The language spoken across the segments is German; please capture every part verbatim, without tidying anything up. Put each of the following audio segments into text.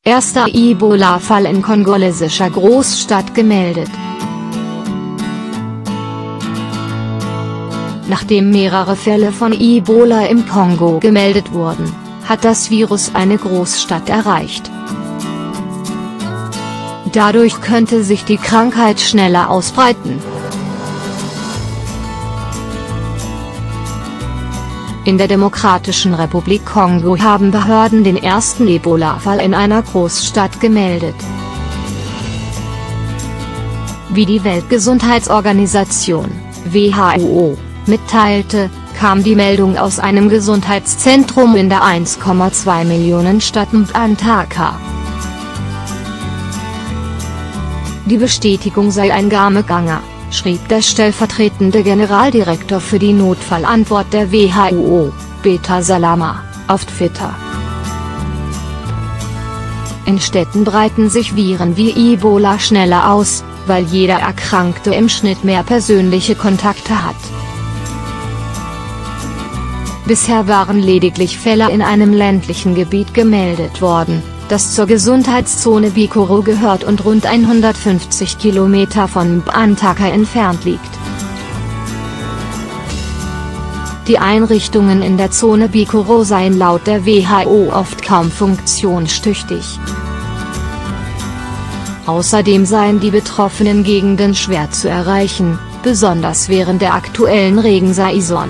Erster Ebola-Fall in kongolesischer Großstadt gemeldet. Nachdem mehrere Fälle von Ebola im Kongo gemeldet wurden, hat das Virus eine Großstadt erreicht. Dadurch könnte sich die Krankheit schneller ausbreiten. In der Demokratischen Republik Kongo haben Behörden den ersten Ebola-Fall in einer Großstadt gemeldet. Wie die Weltgesundheitsorganisation, W H O, mitteilte, kam die Meldung aus einem Gesundheitszentrum in der eins Komma zwei Millionen Stadt Mbandaka. Die Bestätigung sei ein Gameganger, schrieb der stellvertretende Generaldirektor für die Notfallantwort der W H O, Peter Salama, auf Twitter. In Städten breiten sich Viren wie Ebola schneller aus, weil jeder Erkrankte im Schnitt mehr persönliche Kontakte hat. Bisher waren lediglich Fälle in einem ländlichen Gebiet gemeldet worden, das zur Gesundheitszone Bikoro gehört und rund hundertfünfzig Kilometer von Mbandaka entfernt liegt. Die Einrichtungen in der Zone Bikoro seien laut der W H O oft kaum funktionstüchtig. Außerdem seien die betroffenen Gegenden schwer zu erreichen, besonders während der aktuellen Regensaison.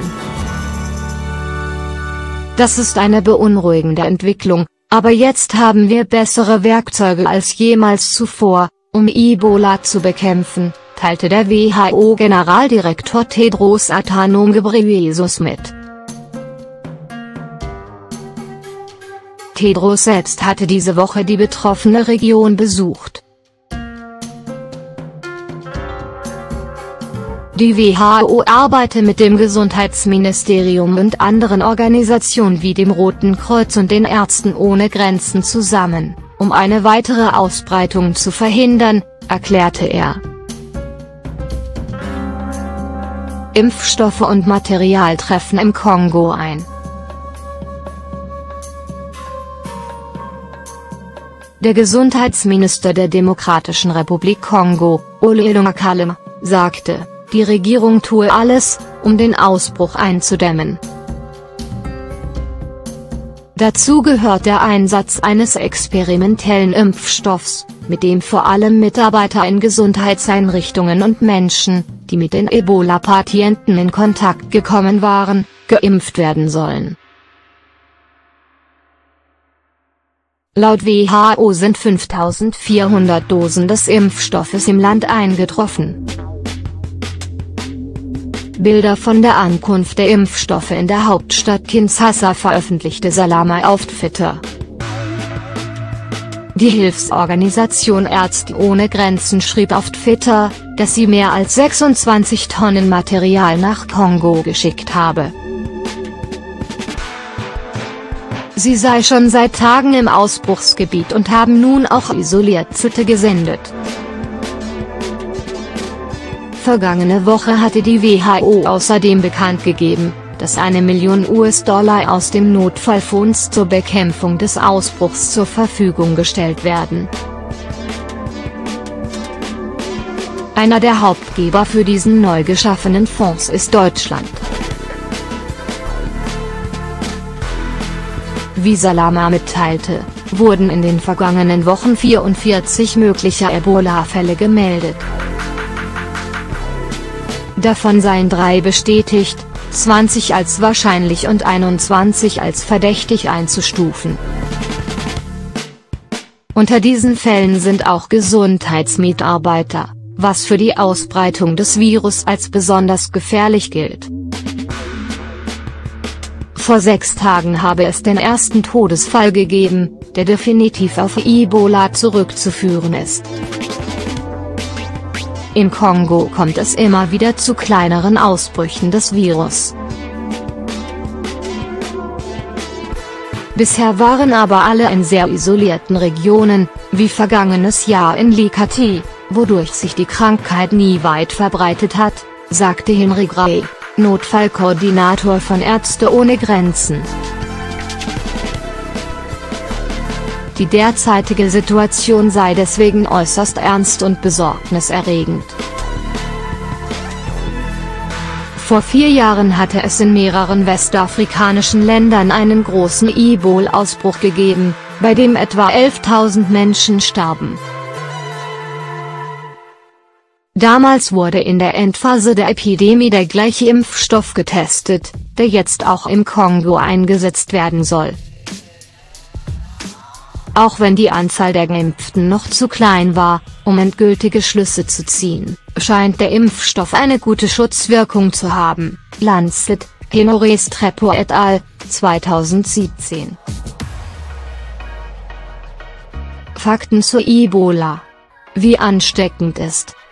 Das ist eine beunruhigende Entwicklung, aber jetzt haben wir bessere Werkzeuge als jemals zuvor, um Ebola zu bekämpfen, teilte der W H O-Generaldirektor Tedros Adhanom Ghebreyesus mit. Tedros selbst hatte diese Woche die betroffene Region besucht. Die W H O arbeitet mit dem Gesundheitsministerium und anderen Organisationen wie dem Roten Kreuz und den Ärzten ohne Grenzen zusammen, um eine weitere Ausbreitung zu verhindern, erklärte er. Impfstoffe und Material treffen im Kongo ein. Der Gesundheitsminister der Demokratischen Republik Kongo, Olelo Kalem, sagte, die Regierung tue alles, um den Ausbruch einzudämmen. Dazu gehört der Einsatz eines experimentellen Impfstoffs, mit dem vor allem Mitarbeiter in Gesundheitseinrichtungen und Menschen, die mit den Ebola-Patienten in Kontakt gekommen waren, geimpft werden sollen. Laut W H O sind fünftausendvierhundert Dosen des Impfstoffes im Land eingetroffen. Bilder von der Ankunft der Impfstoffe in der Hauptstadt Kinshasa veröffentlichte Salama auf Twitter. Die Hilfsorganisation Ärzte ohne Grenzen schrieb auf Twitter, dass sie mehr als sechsundzwanzig Tonnen Material nach Kongo geschickt habe. Sie sei schon seit Tagen im Ausbruchsgebiet und haben nun auch Isolierte gesendet. Vergangene Woche hatte die W H O außerdem bekannt gegeben, dass eine Million US-Dollar aus dem Notfallfonds zur Bekämpfung des Ausbruchs zur Verfügung gestellt werden. Einer der Hauptgeber für diesen neu geschaffenen Fonds ist Deutschland. Wie Salama mitteilte, wurden in den vergangenen Wochen vierundvierzig mögliche Ebola-Fälle gemeldet. Davon seien drei bestätigt, zwanzig als wahrscheinlich und einundzwanzig als verdächtig einzustufen. Unter diesen Fällen sind auch Gesundheitsmitarbeiter, was für die Ausbreitung des Virus als besonders gefährlich gilt. Vor sechs Tagen habe es den ersten Todesfall gegeben, der definitiv auf Ebola zurückzuführen ist. Im Kongo kommt es immer wieder zu kleineren Ausbrüchen des Virus. Bisher waren aber alle in sehr isolierten Regionen, wie vergangenes Jahr in Likati, wodurch sich die Krankheit nie weit verbreitet hat, sagte Henry Gray, Notfallkoordinator von Ärzte ohne Grenzen. Die derzeitige Situation sei deswegen äußerst ernst und besorgniserregend. Vor vier Jahren hatte es in mehreren westafrikanischen Ländern einen großen Ebola-Ausbruch gegeben, bei dem etwa elftausend Menschen starben. Damals wurde in der Endphase der Epidemie der gleiche Impfstoff getestet, der jetzt auch im Kongo eingesetzt werden soll. Auch wenn die Anzahl der Geimpften noch zu klein war, um endgültige Schlüsse zu ziehen, scheint der Impfstoff eine gute Schutzwirkung zu haben. Lancet, Henry Restrepo et al., zweitausendsiebzehn. Fakten zu Ebola. Wie ansteckend ist